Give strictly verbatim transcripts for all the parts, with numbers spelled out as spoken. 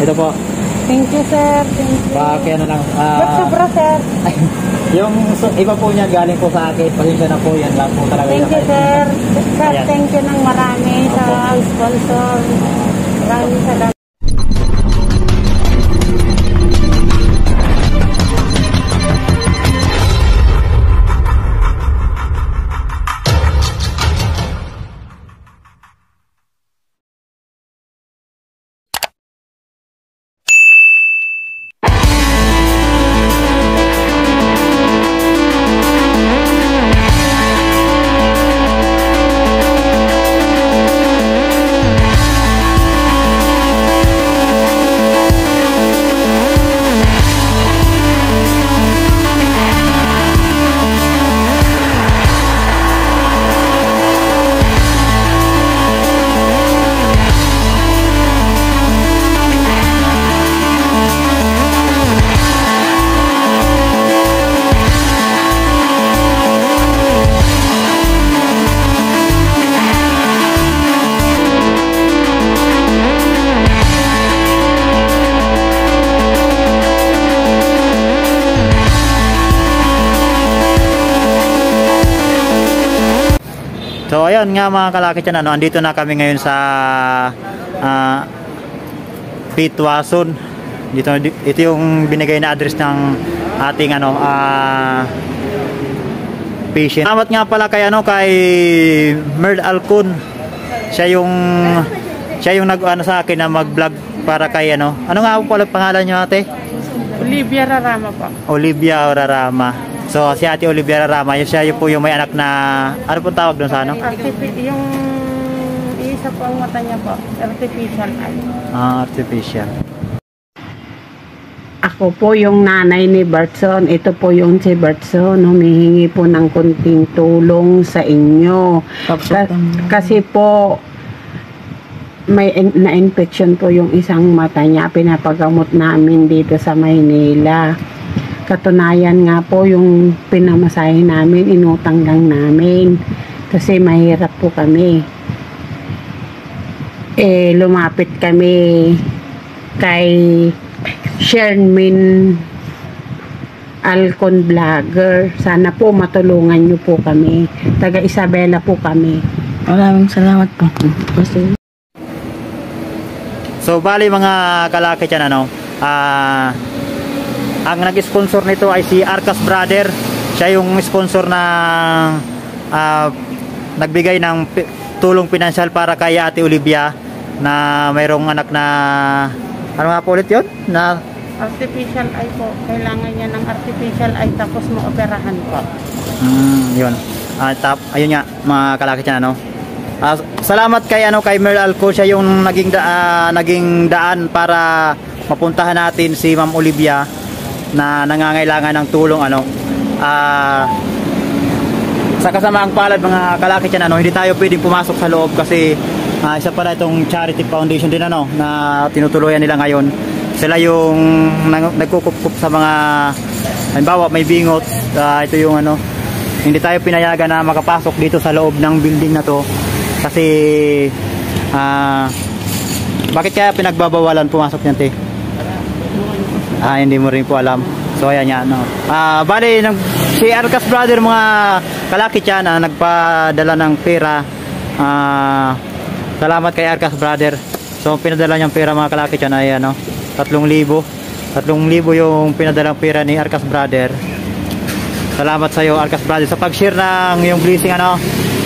Ito po. Thank you, sir. Thank you. Baka ano lang. Uh, Ba't sobra, sir? yung so, iba po niya galing po sa akin. Pasensya na po. Yan lang po talaga. Thank you, sir. Sir, Ayan. thank you ng marami sa sponsor. Maraming salamat. So ayun nga mga kalaki dyan, ano, andito na kami ngayon sa uh, Pitwason. Dito, ito yung binigay na address ng ating ano, uh, patient. Salamat nga pala kay ano, kay Merl Alcon. Siya yung siya yung nag-ano sa akin na mag-vlog para kay ano. Ano nga po pala pangalan niyo, ate? Olivia Rarama po. Olivia Rarama. So si Ate Olivia Rarama, yun siya yung po yung may anak na, ano pong tawag doon sa ano? Artific yung isa po ang mata niya po, artificial eye. Ah, artificial. Ako po yung nanay ni Bertson. Ito po yung si Bertson. Humihingi po ng kunting tulong sa inyo. Ka kasi po may na-infection po yung isang mata niya. Pinapagamot namin dito sa Maynila. Katunayan nga po yung pinamasahe namin, inutang lang namin kasi mahirap po kami. Eh lumapit kami kay Shermin Alcon Vlogger. Sana po matulungan nyo po kami. Taga Isabela po kami. Maraming salamat po. Kasi so bali mga kalaki dyan, ano, ah uh, ang nag-sponsor nito ay si Arcas Brother. Siya yung sponsor na uh, nagbigay ng tulong pinansyal para kay Ate Olivia na mayroong anak na, ano nga po ulit yun? Na artificial eye po. Kailangan niya ng artificial eye tapos maoperahan po. Hmm, yun. Uh, tap, ayun nga mga kalaki dyan, ano. Uh, salamat kay ano kay Merl Alco. Siya yung naging da, uh, naging daan para mapuntahan natin si Ma'am Olivia na nangangailangan ng tulong, ano. Ah uh, sa kasamaang palad mga kalaki dyan, ano, hindi tayo pwedeng pumasok sa loob kasi uh, isa pala itong charity foundation din, ano, na tinutuluyan nila ngayon. Sila yung nagkukup-kup sa mga, halimbawa may bingot, uh, ito yung ano, hindi tayo pinayagan na makapasok dito sa loob ng building na to kasi uh, bakit kaya pinagbabawalan pumasok niyan, te? Ah, hindi mo rin po alam. So ayan yan, no. Ah, bali nag si Arcas Brother mga kalaki diyan, ah, nagpadala ng pera. Ah, salamat kay Arcas Brother. So pinadala niyang pera mga kalaki diyan ay ano, tatlong libo. tatlong libo yung pinadalang pera ni Arcas Brother. Salamat sa iyo Arcas Brother sa pag-share ng yung blessing, ano.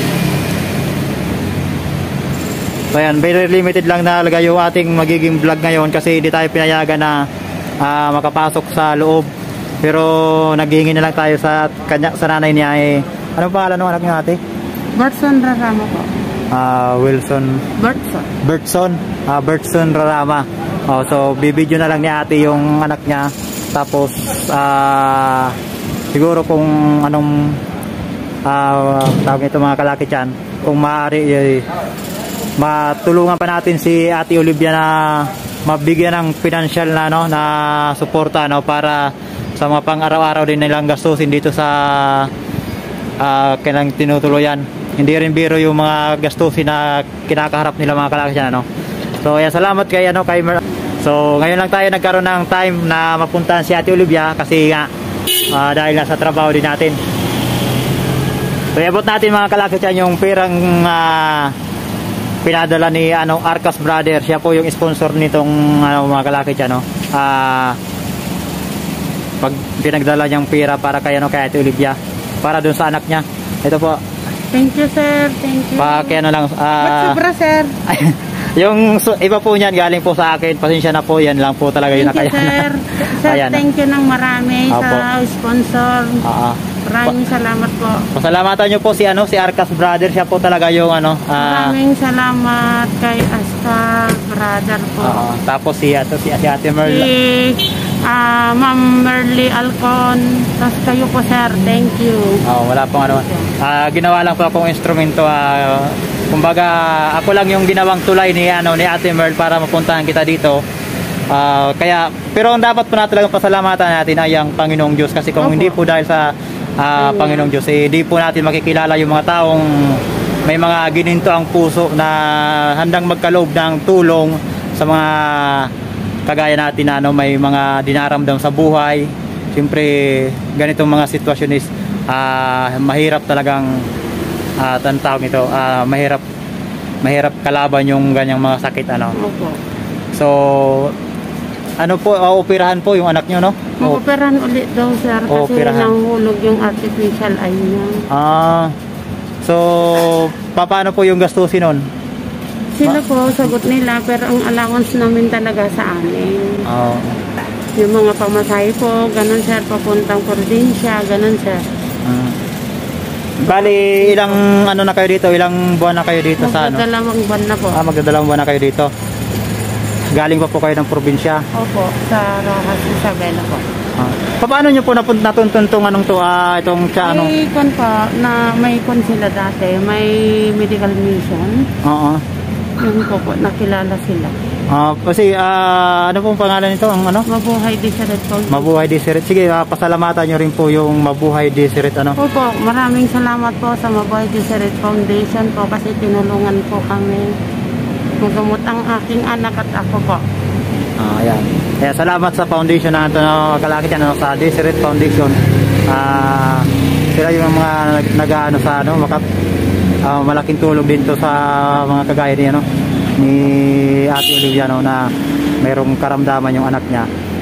So ayan, very limited lang na talaga yung ating magiging vlog ngayon kasi hindi tayo pinayagan na Uh, makapasok sa loob, pero naghihingi na lang tayo sa kanya, sa nanay niya. Eh, anong pangalan ng anak niya, ate? Bertson Rarama po. Uh, Wilson Bertson Bertson uh, Bertson Rarama. Oh, so bibidyo na lang ni ate yung anak niya, tapos uh, siguro kung anong uh, tawag ito mga kalaki dyan, kung maaari eh, matulungan pa natin si Ate Olivia na mabigyan ng financial na, no, na suporta, no, para sa mga pang-araw-araw din nilang gastusin dito sa uh, kailang tinutuluyan. Hindi rin biro yung mga gastusin na kinakaharap nila mga kalaki dyan, no. So ayan, salamat kay ano kay Mer. So So ngayon lang tayo nagkaroon ng time na mapuntahan si Ate Olivia kasi nga uh, dahil nasa trabaho din natin. So iabot natin mga kalaki dyan yung perang uh, pinadala ni ano, Arcas Brother. Siya po yung sponsor nitong ano, mga kalaki dyan, no? uh, pag pinagdala niyang pera para kay, ano, kay Ate Olivia para dun sa anak niya. Ito po. Thank you, sir. Thank you. Pa, kaya ano lang uh, Ba't sobra, sir? yung so, iba po niyan galing po sa akin. Pasensya na po, yan lang po talaga yung thank you, nakaya. Sir. Sir, Ayan. thank you ng marami Opo. sa sponsor. Uh, Maraming salamat po. Pasalamatan niyo po si ano si Arcas Brother. Siya po talaga yung ano. Uh, Maraming salamat kay Asta Brother po. Uh, tapos si ato si, si Ate Merl. Si uh, Ma'am Merly Alcon. Tapos kayo po, sir. Thank you. Oh, wala pong ano. Uh, ginawa lang po akong instrumento. Uh, kumbaga ako lang yung ginawang tulay ni ano ni Ate Merl para mapuntahan kita dito. Uh, kaya pero ang dapat po natin talagang pasalamatan natin ay ang Panginoong Diyos kasi kung Opo. hindi po dahil sa uh, Panginoong Diyos eh, hindi po natin makikilala yung mga taong may mga gininto ang puso na handang magkaloob ng tulong sa mga kagaya natin na ano, may mga dinaramdam sa buhay. Siyempre ganitong mga sitwasyon is uh, mahirap talagang uh, tawag ito uh, mahirap mahirap kalaban yung ganyang mga sakit ano. Opo. So ano po, operahan po yung anak nyo, no? Mag-operahan ulit daw, sir, kasi Operahan. nanghulog yung artificial eye niya. Ah, so, paano po yung gastusin nun? Sila po, sagot nila, pero ang allowance namin talaga sa amin. Oh. Yung mga pamasahe po, ganun, sir, papuntang probinsya, ganun, sir. Hmm. Bali, ilang ano na kayo dito? Ilang buwan na kayo dito sa ano? Magdadalawang buwan na po. Ah, magdadalawang buwan na kayo dito. Galing pa po kayo ng probinsya. Opo, sa Rojas Isabela po. Ah. Paano nyo po napun natuntun anong to, ah, itong siya, ano? May kon po, na may kon sila dati, may medical mission. Oo. Yun po po, nakilala sila. Ah, kasi, ah, ano pong pangalan nito? Ang ano? Mabuhay Deseret po. Mabuhay Deseret. Sige, ah, pasalamatan nyo rin po yung Mabuhay Deseret, ano? Opo, maraming salamat po sa Mabuhay Deseret Foundation po kasi tinulungan po kami. Magamot ang aking anak at ako po. Ah, ayan. Kaya salamat sa foundation na ito na kalaki dyan, ano, sa Deseret Foundation. Ah, sila yung mga nag-ano sa ano, maka, ah, malaking tulong din to sa mga kagaya niya, no, ni Ate Olivia, no, na mayroong karamdaman yung anak niya.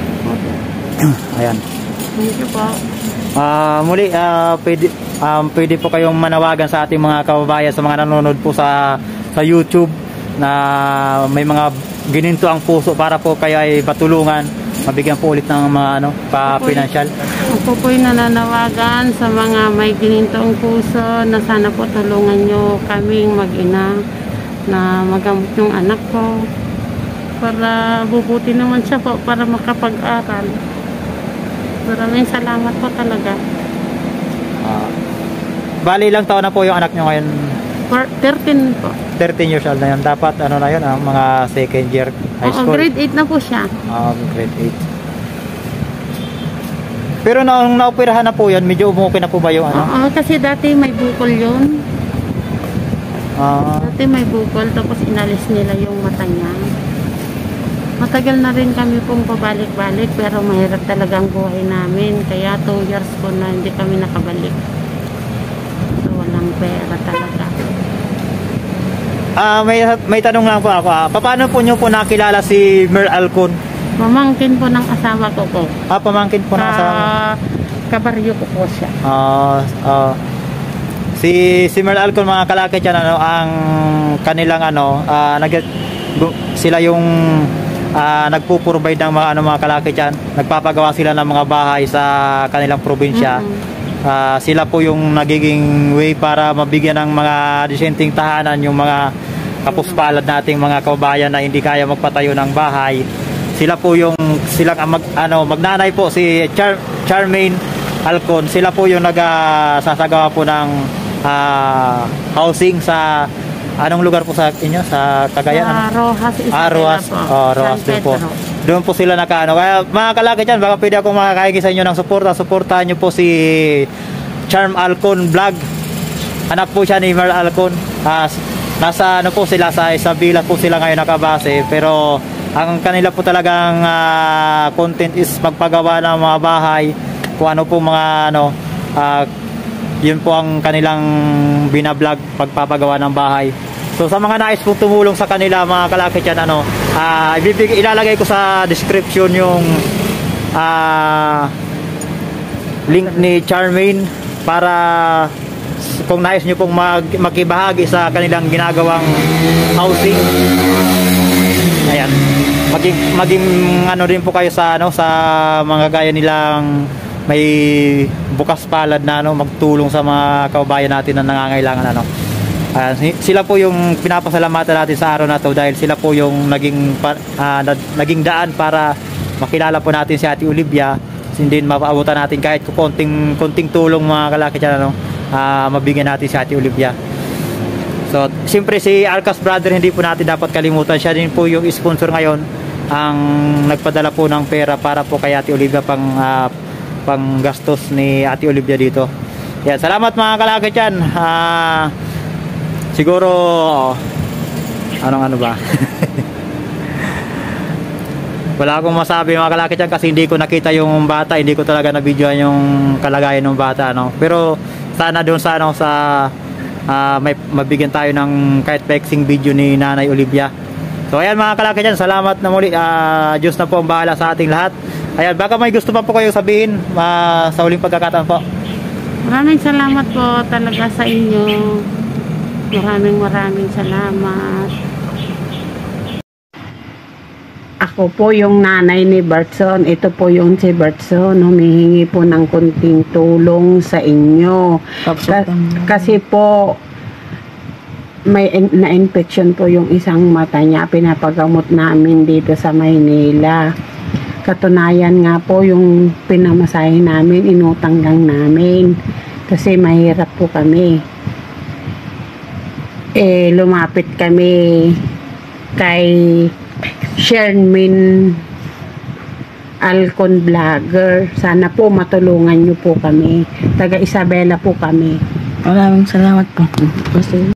Ayan. Thank you po. Ah, muli, ah, pwede, um, pwede po kayong manawagan sa ating mga kababayan, sa mga nanonood po sa sa YouTube na may mga gininto ang puso para po kayo ay patulungan, mabigyan po ulit ng mga ano, pa-financial. Ako po'y nananawagan sa mga may ginintong puso na sana po tulungan nyo kaming mag-ina na magamot yung anak ko para bubuti naman siya po para makapag-aral. Maraming salamat po talaga. Ah, bali ilang taon na po yung anak nyo ngayon? For thirteen po. thirteen years old na yun. Dapat ano na yun, ah, mga second year high Oo, school. grade eight na po siya. Ah, grade eight. Pero nung naoperahan na po yun, medyo umuwi na po ba yung ano? Oo, kasi dati may bukol yun. Ah, Dati may bukol, tapos inalis nila yung mata niya. Matagal na rin kami pong pabalik-balik, pero mahirap talaga ang buhay namin. Kaya two years po na hindi kami nakabalik. So, walang pera talaga. ah may may tanong lang po ako. Ah, paano po nyo po nakilala si Mer Alcon? Mamangkin po ng asawa ko po. Ah, pamangkin po na sa Ah, kabaryo ko po siya. Ah, ah, si si Mer Alcon, mga kalaki dyan, ano, ang kanilang ano, ah, nag gu- sila yung ah, nagpo-provide ng mga ano, mga kalaki dyan. Nagpapagawa sila ng mga bahay sa kanilang probinsya. Mm-mm. Ah, sila po yung nagiging way para mabigyan ng mga disenteng tahanan yung mga kapuspalad nating mga kababayan na hindi kaya magpatayo ng bahay. Sila po yung silang mag, ano, magnanay po si Char, Charmaine Alcon. Sila po yung nagsasagawa po ng ah, housing sa anong lugar po sa inyo, sa Cagayan, ano? Sa Rojas Isabela Ah, Rojas. po. Oh, Rojas San din po. Pedro. Doon po sila nakaano. Kaya mga kalaki dyan, baka pwede akong makakahingi sa inyo ng suporta. Suportahan nyo po si Charm Alcon Vlog. Anak po siya ni Mer Alcon. Ah, nasa ano po sila, sa Isabela po sila ngayon nakabase. Pero Ang kanila po talagang ah, content is magpagawa ng mga bahay, kung ano po mga ano, ah, yun po ang kanilang binablog, pagpapagawa ng bahay. So sa mga nais pong tumulong sa kanila mga kalaki dyan, ano, ah, ibibig, ilalagay ko sa description yung ah, link ni Charmaine para kung nais nyo pong mag, makibahagi sa kanilang ginagawang housing. Ayan, maging, maging ano rin po kayo sa ano, sa mga gaya nilang may bukas palad na ano, magtulong sa mga kababayan natin na nangangailangan, ano. Uh, sila po yung pinapasalamatan natin sa araw na to dahil sila po yung naging uh, naging daan para makilala po natin si Ate Olivia, hindi mapaabutan natin kahit konting konting tulong mga kalaki dyan, ano, uh, mabigyan natin si Ate Olivia. So siyempre si Arcas Brother hindi po natin dapat kalimutan, siya din po yung sponsor ngayon, ang nagpadala po ng pera para po kay Ate Olivia pang uh, pang gastos ni Ate Olivia dito. Yan, salamat mga kalaki dyan. uh, siguro anong ano ba wala akong masabi mga kalaki dyan kasi hindi ko nakita yung bata, hindi ko talaga na-videoan yung kalagayan ng bata, no? Pero sana doon sa ano, sa uh, may mabigyan tayo ng kahit flexing video ni Nanay Olivia. So ayan mga kalaki dyan, salamat na muli. uh, Diyos na po ang bahala sa ating lahat. Ayan, baka may gusto pa po kayo sabihin uh, sa uling pagkakataon po. Maraming salamat po talaga sa inyo. Maraming maraming salamat. Ako po yung nanay ni Bertson. Ito po yung si Bertson. Humihingi po ng kunting tulong sa inyo. Ka- kasi po may na-infection po yung isang mata niya. Pinapagamot namin dito sa Maynila. Katunayan nga po yung pinamasahe namin, inutang lang namin. Kasi mahirap po kami. Eh, lumapit kami kay Shermin Alcon Vlogger. Sana po matulungan nyo po kami. Taga Isabela po kami. Maraming salamat po. Kasi